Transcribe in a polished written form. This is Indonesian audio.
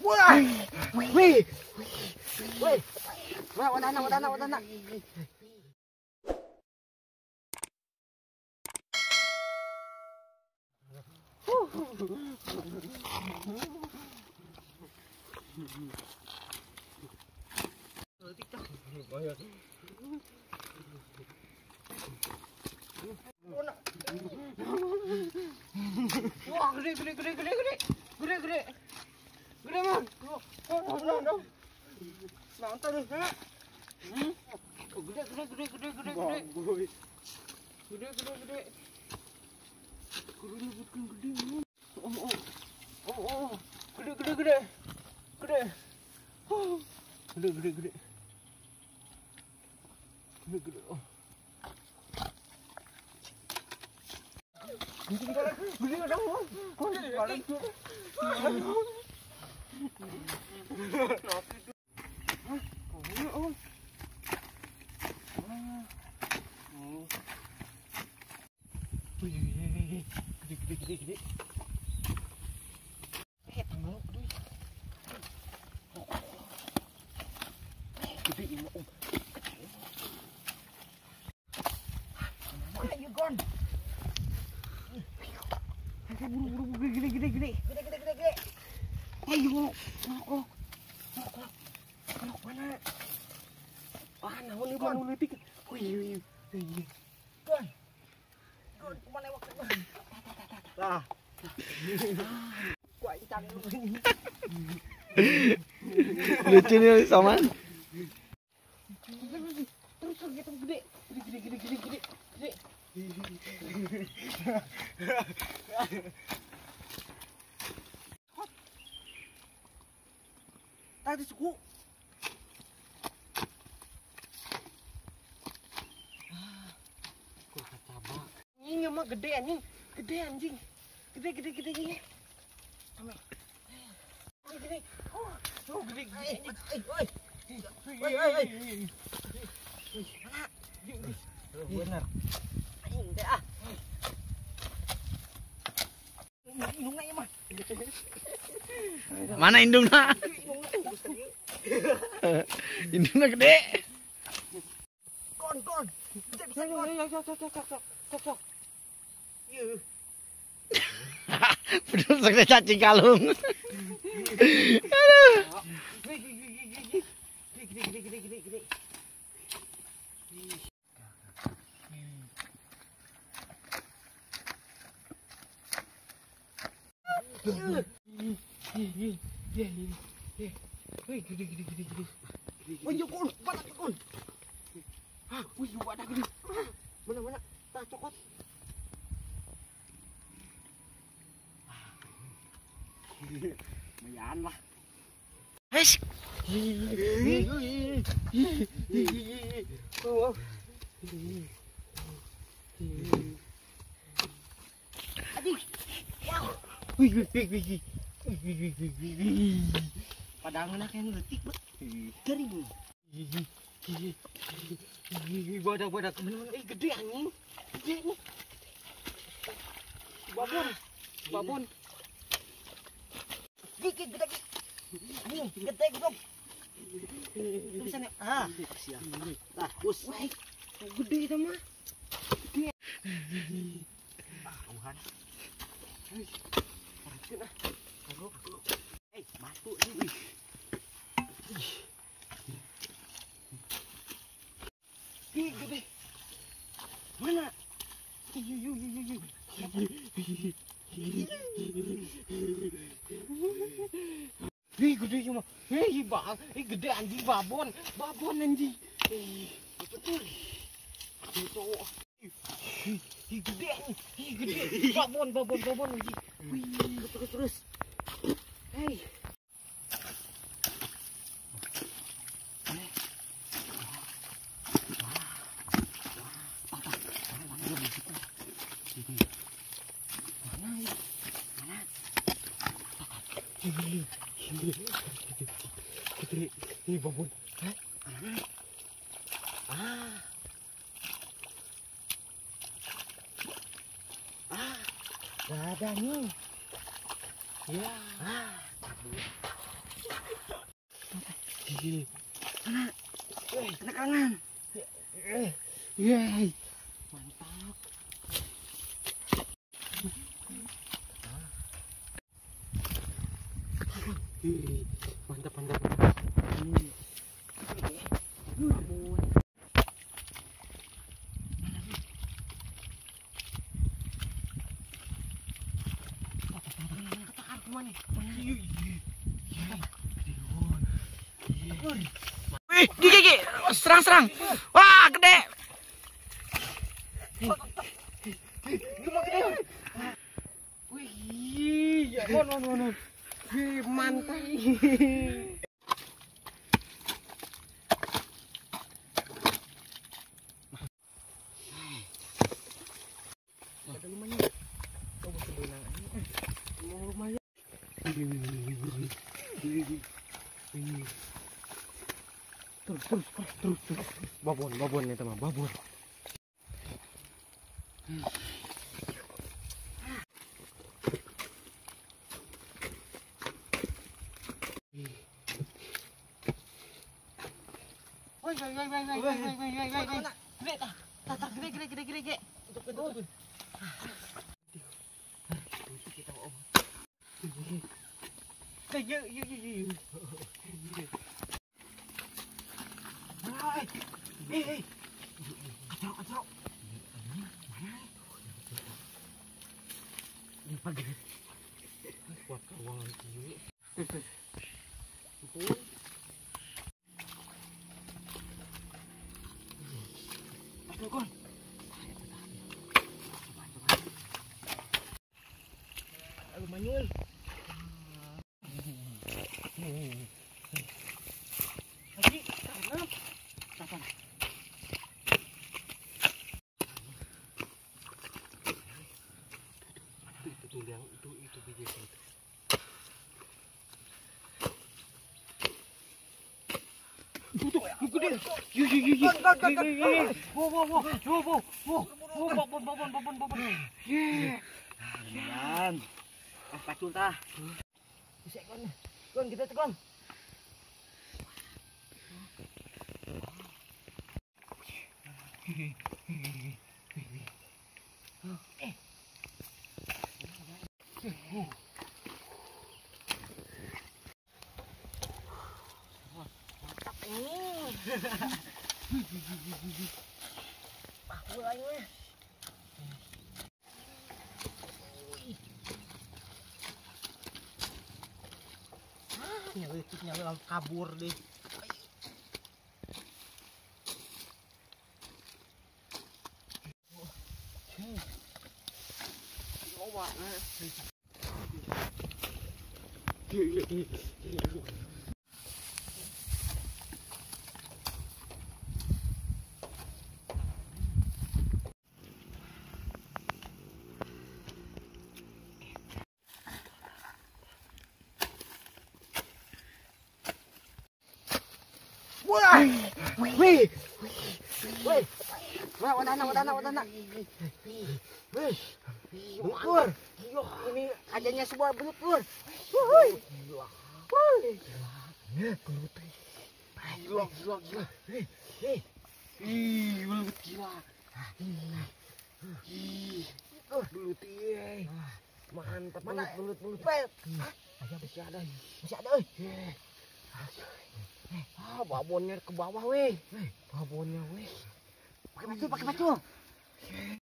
Wah. Wih. Wih. Wah, wadana. Wah, gede man. No. Nonton nih, Kak. Gede. Oh. Gede. Oh. Gede dong. Gede. Gede ini om. Mana you gone? Buru gede. Ayo. Oh. Mana? Naon leutik. Wih. Gon, kemana waktu? Lah. Kuat ikan lu. Lucu nih Saman. Terus gitu gede. Tadi suku. Kok kacaba. Ini mah gede anjing. Gede. Gede. Sama. Gede. Oh, gede. Oi. Mana? Benar. Anjing teh ah. Indungna ieu mah. Mana indungna? Indungna gede. Kon. Cok. Ieu. Bener sakit cacing kalung. Gede. Gede. Oh, iya, Kun. Banyak, Kun. Wih, wadah gede. Mana? Tak cokot. Mayan lah. Wes. Aduh. Wow. Wih. Padahal nak yang letik, Bang. Kering. Badak bener-bener gede anjing. Gede nih. Babon. Dikit gede. Anjing, gede goblok. Bisa nih. Siap. Tah, bus. Wah, gede itu mah. Gede. Tuhan. Parkeun ah. Kagok. Batu ini. Gede. Mana? Yu. Gede cuma. Gede anjing babon anjing. Betul. Cowok. Gede anjing. Babon anjing. Wih, terus. Hey. Ini babon. Gak ada nih. Ya. Sana. Sana kanan. Yeay. Mantap. Mantap, mantap. Wih, gigi, serang. Wah, gede. Wih, ya, no. Wih, mantap. Ada lumayan. Oh, sebenarnya. Mau lumayan. Terus. Babon nih teman, babon. Woi. Gede. Tutup. Kita mau. Yuk. Hei. Kacau. Ini pagi. Kuat kawan ini. Kon. Aduh, Manuel. Lagi, kapan? Itu yang itu biji itu. Tuh, gede. Babon. Yan. Pacul tah. Bisa kon kita tekon. Mulai weh. Nyala kabur deh. Wih. Wah, wadana. Wih. Belut. Ini adanya sebuah belut, Pur. Wuih. Belut. Gila. Belut gila. Belut iya. Mantap, belut. Masih ada. Babonnya ke bawah, weh. Pakai batu.